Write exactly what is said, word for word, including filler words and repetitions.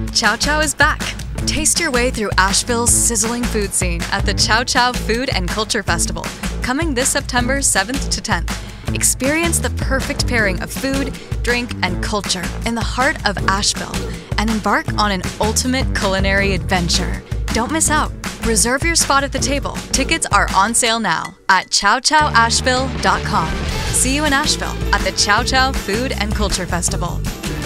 Chow Chow is back. Taste your way through Asheville's sizzling food scene at the Chow Chow Food and Culture Festival, coming this September seventh to tenth. Experience the perfect pairing of food, drink, and culture in the heart of Asheville and embark on an ultimate culinary adventure. Don't miss out. Reserve your spot at the table. Tickets are on sale now at chow chow asheville dot com. See you in Asheville at the Chow Chow Food and Culture Festival.